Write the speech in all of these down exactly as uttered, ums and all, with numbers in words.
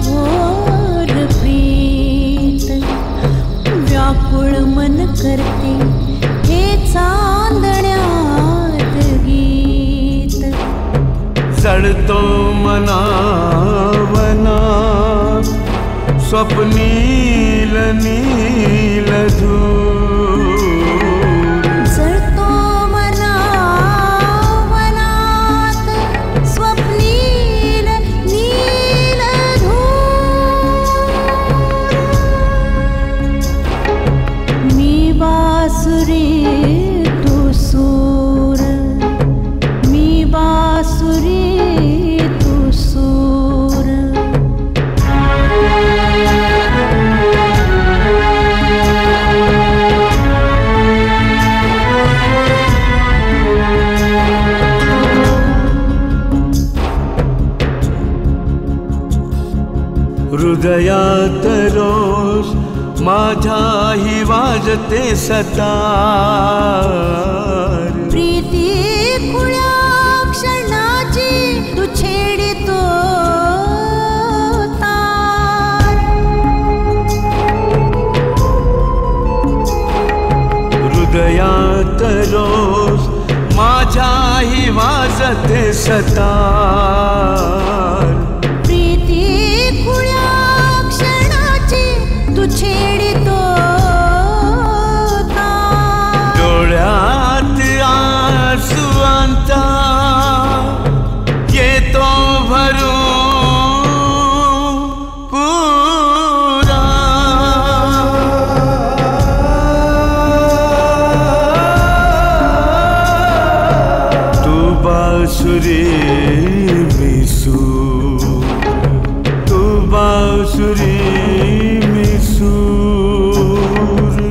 घोर प्रीत व्याकुळ मन करते हे चांदण्यात गीत जळतो मनावनात स्वप्नील नील धूर जळतो मनावनात स्वप्नील नील धूर मी बासुरी तू सूर मी बासुरी तू सूर हृदयात रोज माझ्याही वाजते सतार प्रीती खुळ्या क्षणाची तू छेडितो तार हृदयात रोज माझ्याही वाजते सतार प्रीती खुळ्या क्षणाची तू छेडितो तार डोळ्यात आसुंता येतो भरून पुरा तू बासुरी मी सूर तू बासुरी मी सूर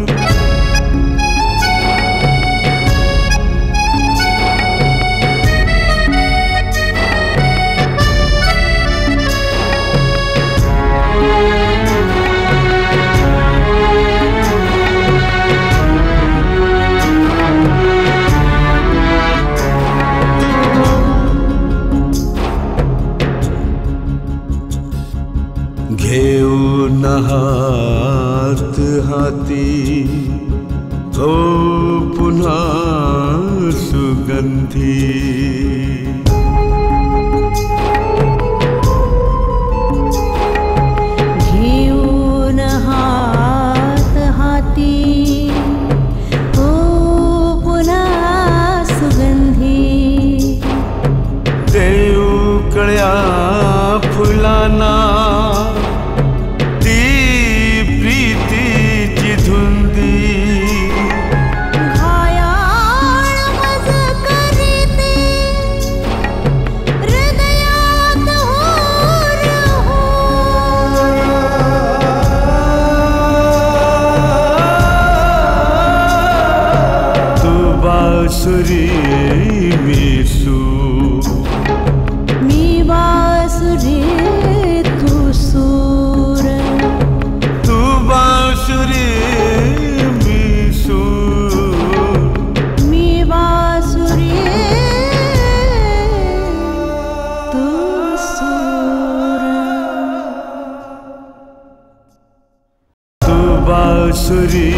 घेऊन हात हाती हो पुन्हा सुगंधी घेऊन हात हाती हो पुन्हा सुगंधी देऊकळ्या फुलांना ती प्रीतीची धुंदी घायाळ मज करीते हृदयात होर तू बासुरी मी सूर मी बासुरी तू सूर तू बासुरी मी सूर मी बासुरी तू सूर तू बासुरी